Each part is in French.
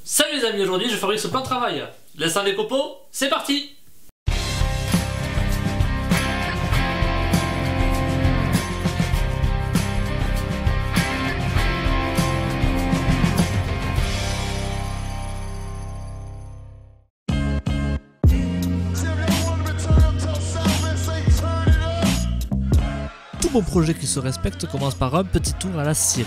Salut les amis, aujourd'hui je fabrique ce plan de travail. Laissant les copeaux, c'est parti! Tout bon projet qui se respecte commence par un petit tour à la scierie.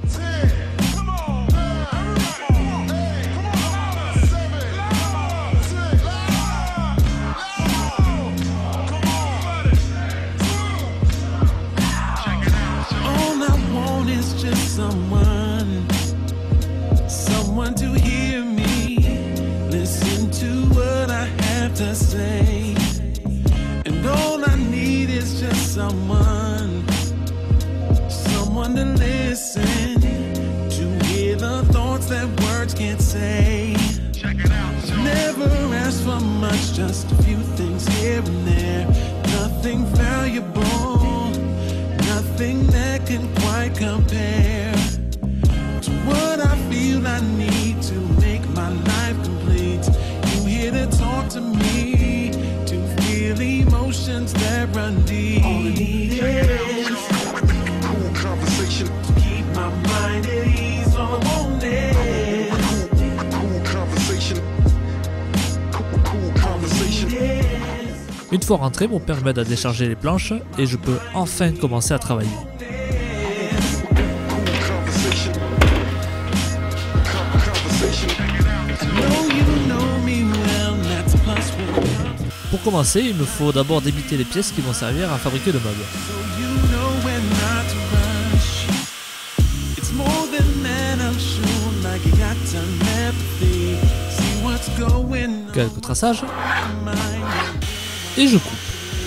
Someone to hear me, listen to what I have to say, and all I need is just someone to listen, to hear the thoughts that words can't say. Never ask for much, just a few things here and there, nothing valuable, nothing that can quite compare to what I feel I need to make my life complete. You here to talk to me, to feel emotions that run deep. All I need is cool conversation to keep my mind at ease. All I want is cool conversation. Cool conversation. Une fois rentré, mon père m'aide à décharger les planches et je peux enfin commencer à travailler. Pour commencer, il me faut d'abord débiter les pièces qui vont servir à fabriquer le meuble. Quelques traçages et je coupe.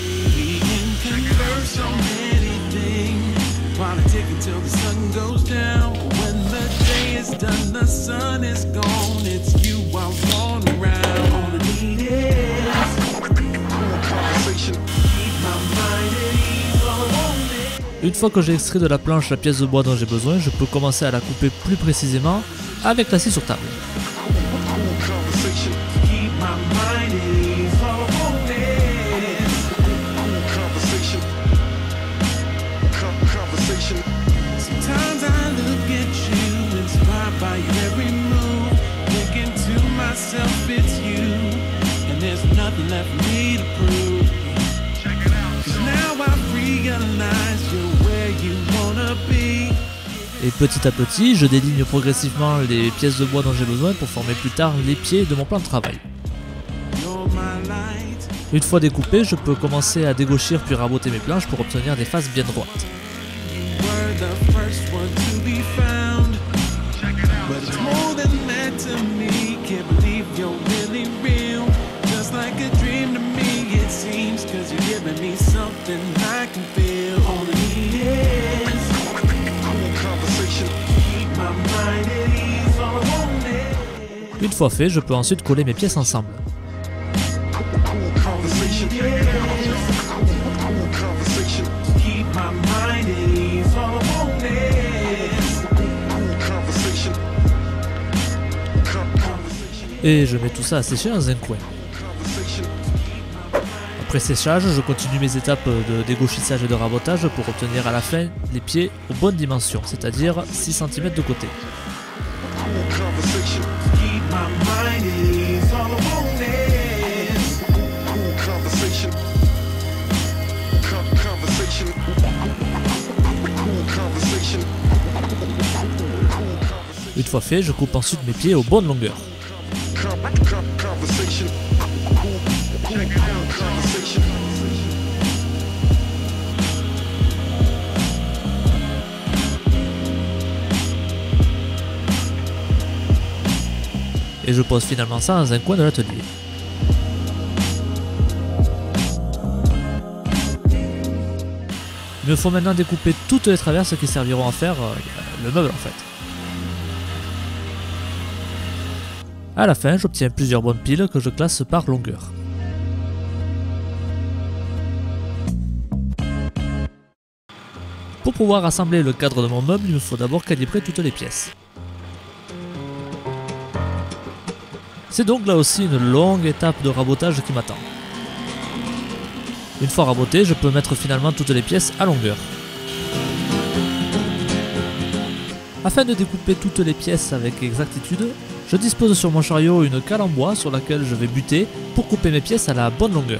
Une fois que j'ai extrait de la planche la pièce de bois dont j'ai besoin, je peux commencer à la couper plus précisément avec la scie sur table. Et petit à petit, je déligne progressivement les pièces de bois dont j'ai besoin pour former plus tard les pieds de mon plan de travail. Une fois découpé, je peux commencer à dégauchir puis raboter mes planches pour obtenir des faces bien droites. Une fois fait, je peux ensuite coller mes pièces ensemble. Et je mets tout ça à sécher dans un coin. Après séchage, je continue mes étapes de dégauchissage et de rabotage pour obtenir à la fin les pieds aux bonnes dimensions, c'est-à-dire 6 cm de côté. Une fois fait, je coupe ensuite mes pieds aux bonnes longueurs. Et je pose finalement ça dans un coin de l'atelier. Il me faut maintenant découper toutes les traverses qui serviront à faire le meuble en fait. À la fin, j'obtiens plusieurs bonnes piles que je classe par longueur. Pour pouvoir assembler le cadre de mon meuble, il me faut d'abord calibrer toutes les pièces. C'est donc là aussi une longue étape de rabotage qui m'attend. Une fois raboté, je peux mettre finalement toutes les pièces à longueur. Afin de découper toutes les pièces avec exactitude, je dispose sur mon chariot une cale en bois sur laquelle je vais buter pour couper mes pièces à la bonne longueur.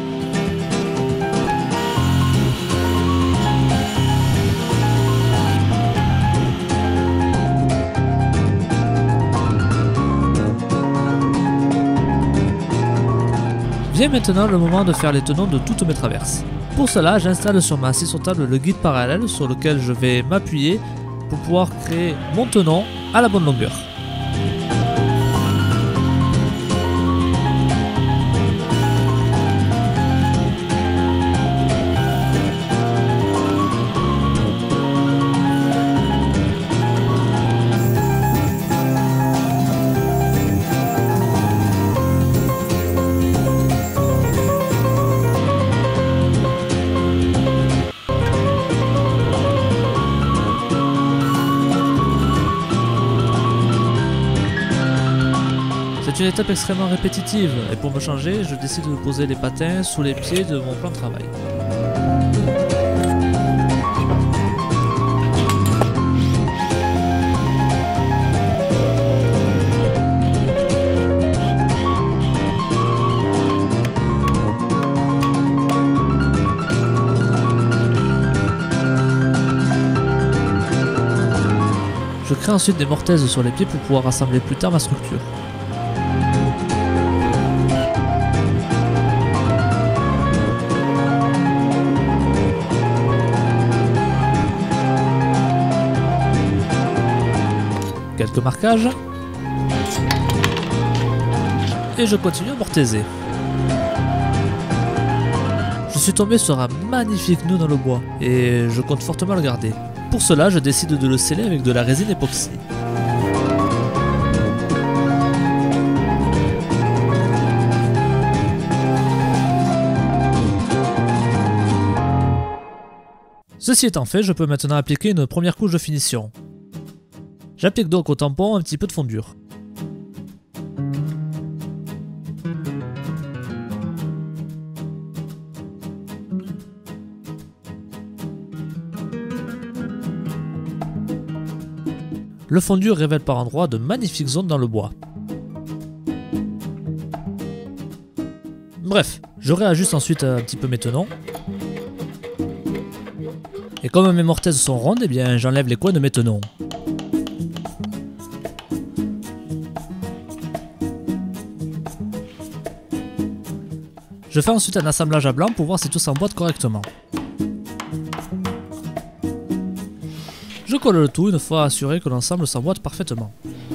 Vient maintenant le moment de faire les tenons de toutes mes traverses. Pour cela, j'installe sur ma scie sur table le guide parallèle sur lequel je vais m'appuyer pour pouvoir créer mon tenon à la bonne longueur. C'est une étape extrêmement répétitive et pour me changer, je décide de poser les patins sous les pieds de mon plan de travail. Je crée ensuite des mortaises sur les pieds pour pouvoir assembler plus tard ma structure. Quelques marquages. Et je continue à mortaiser. Je suis tombé sur un magnifique nœud dans le bois et je compte fortement le garder. Pour cela, je décide de le sceller avec de la résine époxy. Ceci étant fait, je peux maintenant appliquer une première couche de finition. J'applique donc au tampon un petit peu de fondure. Le fondu révèle par endroits de magnifiques zones dans le bois. Bref, je réajuste ensuite un petit peu mes tenons. Et comme mes mortaises sont rondes, eh bien j'enlève les coins de mes tenons. Je fais ensuite un assemblage à blanc pour voir si tout s'emboîte correctement. Je colle le tout une fois assuré que l'ensemble s'emboîte parfaitement.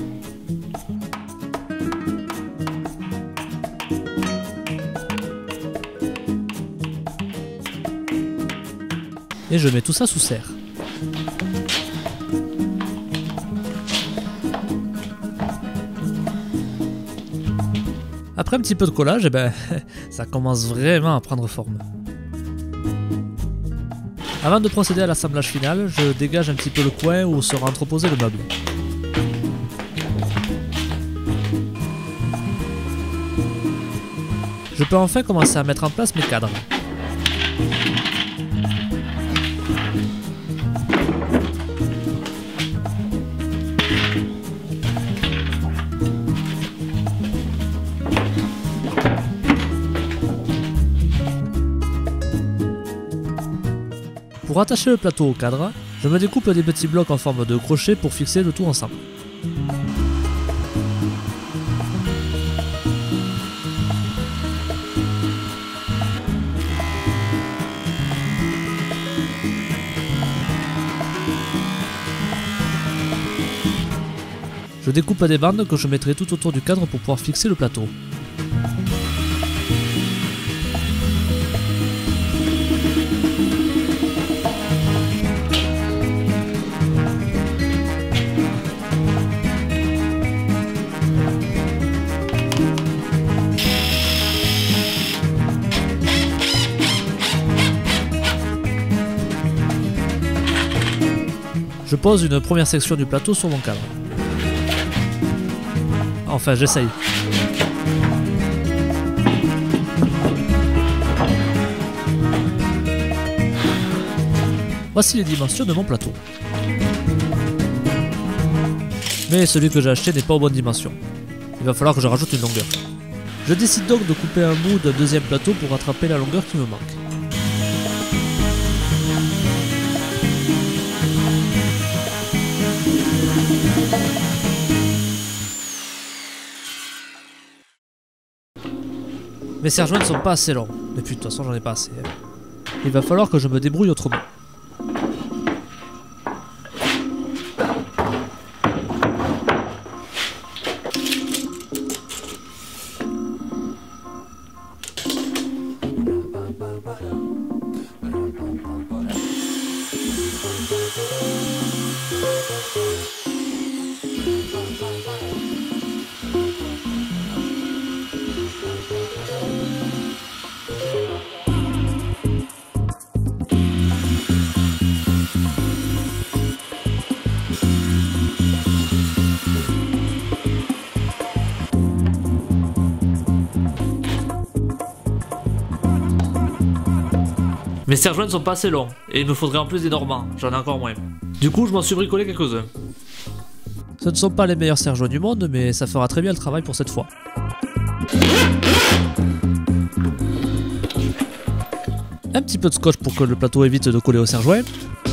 Et je mets tout ça sous serre. Après un petit peu de collage, eh ben, ça commence vraiment à prendre forme. Avant de procéder à l'assemblage final, je dégage un petit peu le coin où sera entreposé le meuble. Je peux enfin commencer à mettre en place mes cadres. Pour attacher le plateau au cadre, je me découpe des petits blocs en forme de crochet pour fixer le tout ensemble. Je découpe des bandes que je mettrai tout autour du cadre pour pouvoir fixer le plateau. Je pose une première section du plateau sur mon cadre. Enfin, j'essaye. Voici les dimensions de mon plateau. Mais celui que j'ai acheté n'est pas aux bonnes dimensions. Il va falloir que je rajoute une longueur. Je décide donc de couper un bout d'un deuxième plateau pour rattraper la longueur qui me manque. Mes serre-joints ne sont pas assez longs. Mais puis de toute façon j'en ai pas assez. Il va falloir que je me débrouille autrement. Mes serre-joints ne sont pas assez longs, et il me faudrait en plus des normans, j'en ai encore moins. Du coup, je m'en suis bricolé quelques-uns. Ce ne sont pas les meilleurs serre-joints du monde, mais ça fera très bien le travail pour cette fois. Un petit peu de scotch pour que le plateau évite de coller au serre-joint.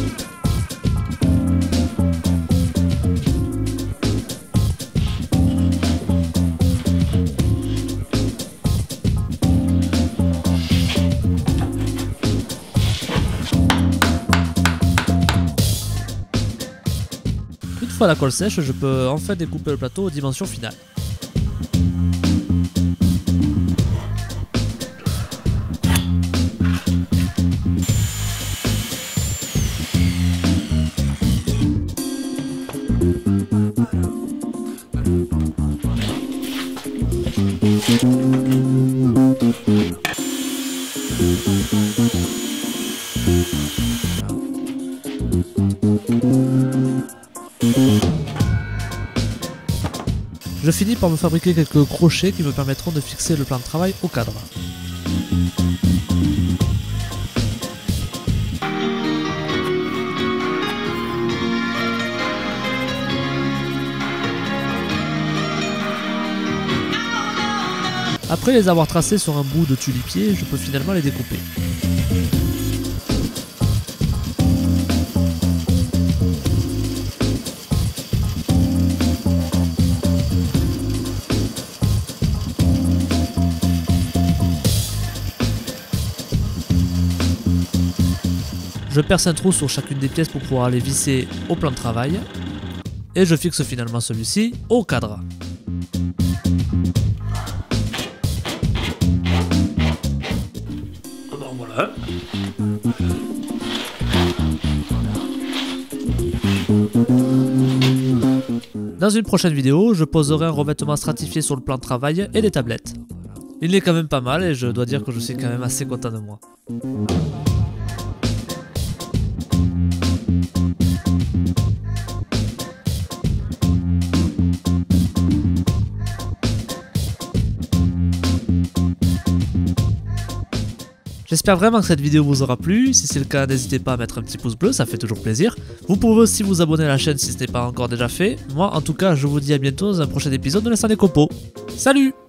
Une fois la colle sèche, je peux enfin découper le plateau aux dimensions finales. Je finis par me fabriquer quelques crochets qui me permettront de fixer le plan de travail au cadre. Après les avoir tracés sur un bout de tulipier, je peux finalement les découper. Je perce un trou sur chacune des pièces pour pouvoir les visser au plan de travail. Et je fixe finalement celui-ci au cadre. Bon, voilà. Dans une prochaine vidéo, je poserai un revêtement stratifié sur le plan de travail et les tablettes. Il est quand même pas mal et je dois dire que je suis quand même assez content de moi. J'espère vraiment que cette vidéo vous aura plu, si c'est le cas n'hésitez pas à mettre un petit pouce bleu, ça fait toujours plaisir. Vous pouvez aussi vous abonner à la chaîne si ce n'est pas encore déjà fait. Moi en tout cas je vous dis à bientôt dans un prochain épisode de l'Instant des Compos. Salut!